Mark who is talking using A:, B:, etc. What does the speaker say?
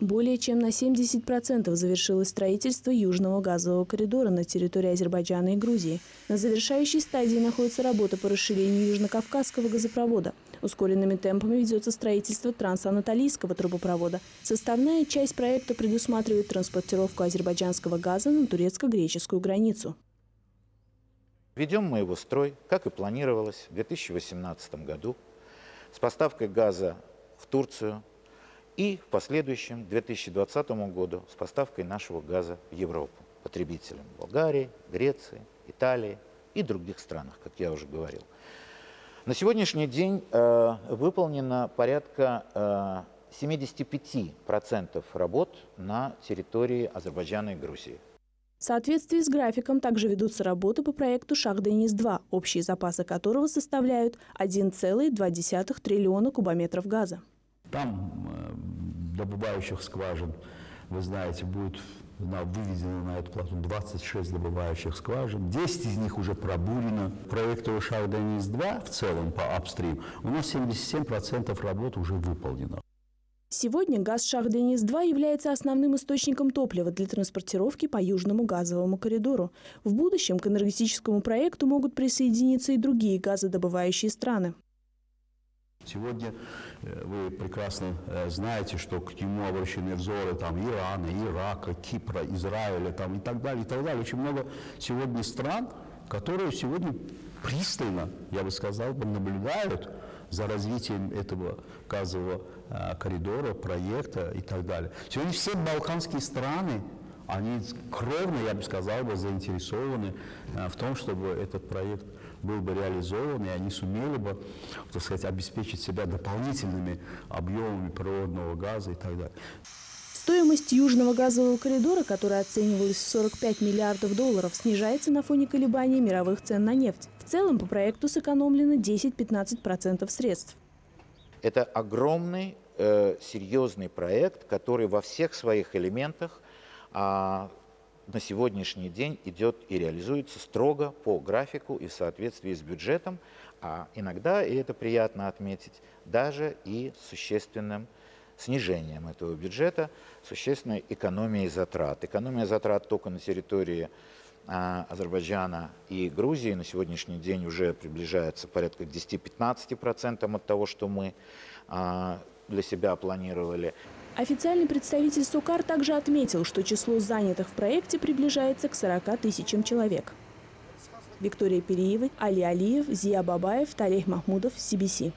A: Более чем на 70% завершилось строительство Южного газового коридора на территории Азербайджана и Грузии. На завершающей стадии находится работа по расширению Южно-Кавказского газопровода. Ускоренными темпами ведется строительство трансанатолийского трубопровода. Составная часть проекта предусматривает транспортировку азербайджанского газа на турецко-греческую границу.
B: Ведем мы его строй, как и планировалось, в 2018 году, с поставкой газа в Турцию и в последующем 2020 году с поставкой нашего газа в Европу потребителям Болгарии, Греции, Италии и других странах, как я уже говорил. На сегодняшний день выполнено порядка 75% работ на территории Азербайджана и Грузии.
A: В соответствии с графиком также ведутся работы по проекту «Шах-Денис-2», общие запасы которого составляют 1,2 триллиона кубометров газа.
C: Там добывающих скважин, вы знаете, будет выведено на эту плату 26 добывающих скважин. 10 из них уже пробурено. Проекту «Шах-Денис-2» в целом по апстрим у нас 77% работ уже выполнено.
A: Сегодня газ «Шах-Денис-2» является основным источником топлива для транспортировки по Южному газовому коридору. В будущем к энергетическому проекту могут присоединиться и другие газодобывающие страны.
C: Сегодня вы прекрасно знаете, что к нему обращены взоры Ирана, Ирака, Кипра, Израиля и так далее, и так далее. Очень много сегодня стран, которые сегодня пристально, я бы сказал, наблюдают за развитием этого газового коридора, проекта и так далее. Сегодня все балканские страны, они кровно, я бы сказал, заинтересованы в том, чтобы этот проект был бы реализован, и они сумели бы, так сказать, обеспечить себя дополнительными объемами природного газа и так далее.
A: Стоимость Южного газового коридора, которая оценивалась в 45 миллиардов долларов, снижается на фоне колебаний мировых цен на нефть. В целом по проекту сэкономлено 10-15% средств.
B: Это огромный, серьезный проект, который во всех своих элементах на сегодняшний день идет и реализуется строго по графику и в соответствии с бюджетом, а иногда, и это приятно отметить, даже и с существенным снижением этого бюджета, существенной экономией затрат. Экономия затрат только на территории Азербайджана и Грузии на сегодняшний день уже приближается порядка к 10-15% от того, что мы для себя планировали.
A: Официальный представитель СОКАР также отметил, что число занятых в проекте приближается к 40 тысячам человек. Виктория Переева, Али Алиев, Зия Бабаев, Талех Махмудов, CBC.